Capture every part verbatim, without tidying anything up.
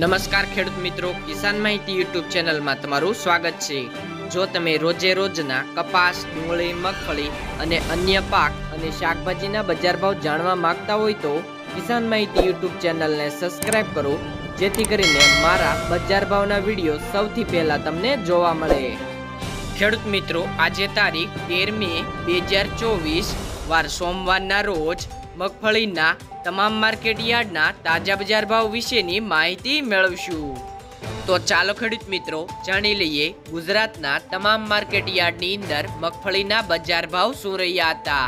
नमस्कार खेडूत मित्रों, किसान माहिती यूट्यूब चेनल में तमारू स्वागत है। जो तमे रोजे रोजना कपास, डूंगळी, मगफળી अने अन्य पाक अने शाकभाजीना बजार भाव जाणवा मांगता होय तो किसान माहिती यूट्यूब चेनल ने सब्सक्राइब करो, जेथी करीने मारा बजार भावना विडियो सौथी पहेला तमने जोवा मळे। खेडूत मित्रों, आज तारीख तेर मे बे हज़ार चौबीस वार सोमवारना रोज मगफळीना तमाम मार्केट यार्डना ताजा बजार भाव विशेनी माहिती मेळवशुं। तो चालो खेडूत मित्रों जाणी लईए गुजरातना तमाम मार्केट यार्डनी अंदर मगफळीना बजार भाव शुं रह्या हता।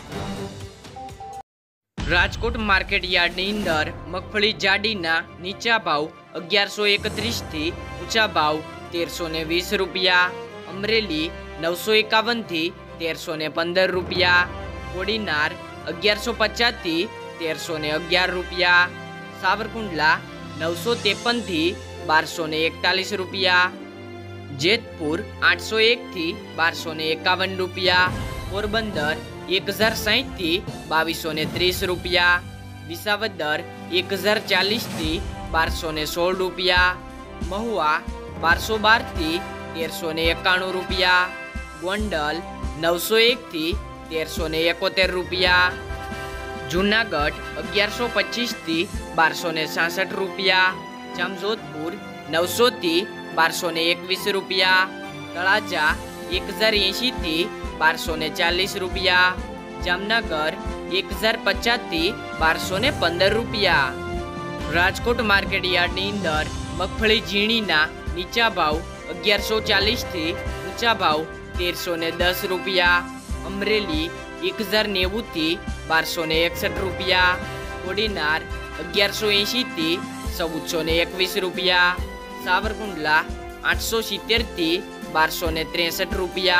राजकोट मार्केट यार्डनी अंदर मगफળી जाडीना नीचा भाव अगियार सौ एकत्रीस थी ऊंचा भाव तेर सौ ने वीस रुपया। अमरेली नौ सौ एकावन थी तेर सौ ने पंदर रुपया। कोडीनार अगियार सौ पचास थी तेर सौ ने अगियार रुपया। सावरकुंडला नौ सौ तेपन थी बार सौ ने एकतालीस रुपया। जेतपुर आठ सौ एक थी बार सौ ने एकावन रुपया। पोरबंदर एक हजार साठ थी बावीस सौ ने तीस रुपया। विसावदर एक हजार चालीस थी बार सौ ने सोल रुपया। महुआ बार सौ बार थी तेर सौ ने एकाणु रुपया। गोंडल नौ सौ एक थी तेर सौ ने एकोतेर रुपया। जूनागढ़ अगियार सौ पच्चीस थी बार सौ ने सासठ रुपया। जामजोधपुर नौ सौ थी बार सौ ने एकवीस रुपया। तळाजा एक हजार एशी थी बार सौ ने चालीस रुपया। जामनगर एक हजार पचास थी बार सौ ने पंदर रुपया। राजकोट मार्केट यार्डनी अंदर मगफળી झीणीना नीचा भाव अगियार सौ चालीस थी ऊंचा भाव तेर सौ ने दस रुपया। अमरेली एक हजार नेवु थी बार सौ ने एकसठ रुपया। कोडीनार अगियार सौ एशी थी चौदह सौ ने एकवीस रुपया। सावरकुंडला आठ सौ सित्तेर थी बार सौ ने त्रेसठ रुपया।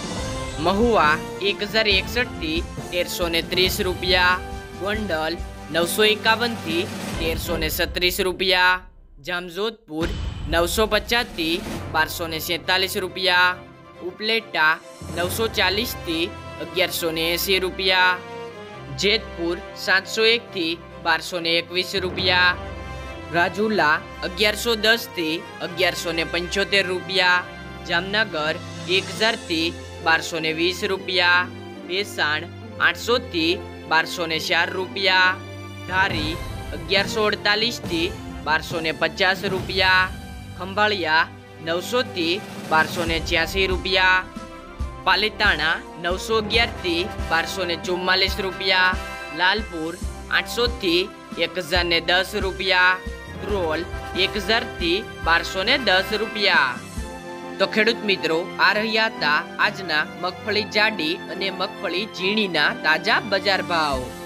महुआ एक हजार एकसठ थी तेर सौ ने तीस रुपया। गोंडल नौ सौ एकावन थी तेर सौ ने सत्रीस रुपया। जामजोधपुर नौ सौ पचास थी बार सौ ने सैंतालीस रुपया। उपलेटा नौ सौ चालीस थी अगियार सौ ने एसी रुपया। जेतपुर सात सौ एक थी बार सौ ने एकवीस रुपया। राजूला अगियार सौ दस थी अगियार सौ ने पंचोतेर रुपया। जामनगर एक हजार थी बार सौ ने वीस रुपया। बेसाण आठ सौ थी बार सौ ने चार रुपया। धारी अगियार सौ अड़तालीस थी बार सौ ने पचास रुपया। खंभाळिया नौ सौ थी बार सौ ने छियासी रुपया। पालिताणा नौ सौ अगियार थी बार सौ ने चौवालीस रुपया। लालपुर आठ सौ थी एक हजार ने दस रुपया। द्रोल एक हजार थी बार सौ ने दस रुपया। तो खेडूत मित्रों, आ रह्या हता आजना मगफળી जाडी अने मगफળી झीणीना ताजा बजार भाव।